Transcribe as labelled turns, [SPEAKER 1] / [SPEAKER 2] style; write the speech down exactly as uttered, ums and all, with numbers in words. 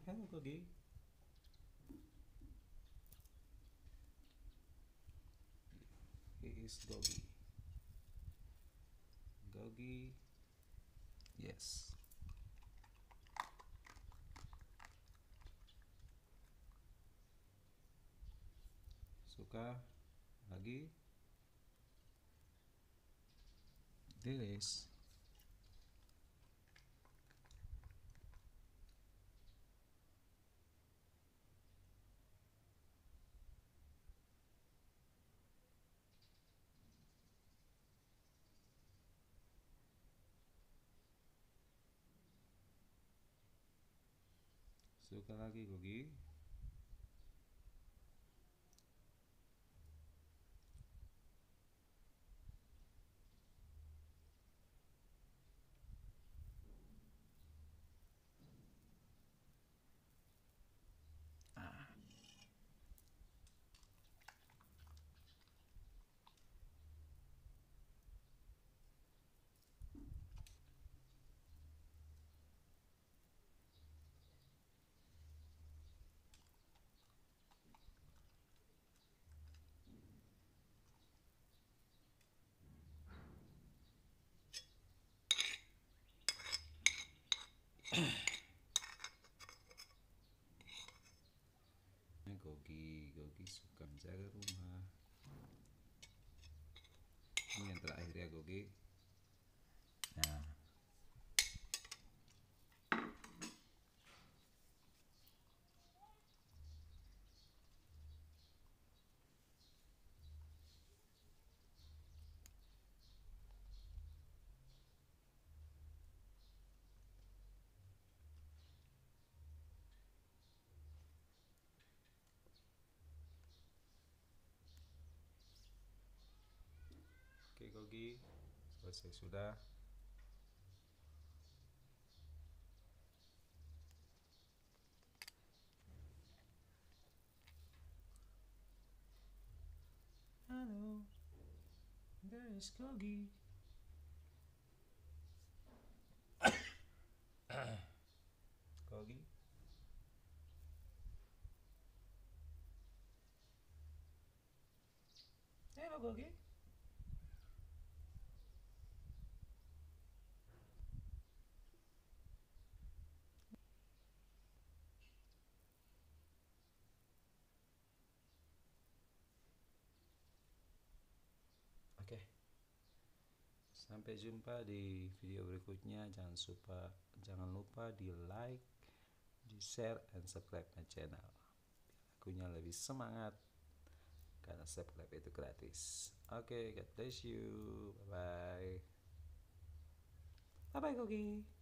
[SPEAKER 1] Hello Gogi. He is Gogi. Gogi. Yes. Suka lagi. Dilis. Suka lagi Gogi. Ah. Gogi, Gogi suka menjaga rumah. Ini yang terakhir ya Gogi. Nah. Oke Gogi, selesai sudah. Halo, there is Gogi. Gogi. Hello Gogi. Oke. Sampai jumpa di video berikutnya. Jangan lupa jangan lupa di like, di share, and subscribe my channel. Biar akunya lebih semangat karena subscribe itu gratis. Oke, God bless you. Bye bye. Bye bye Gogi.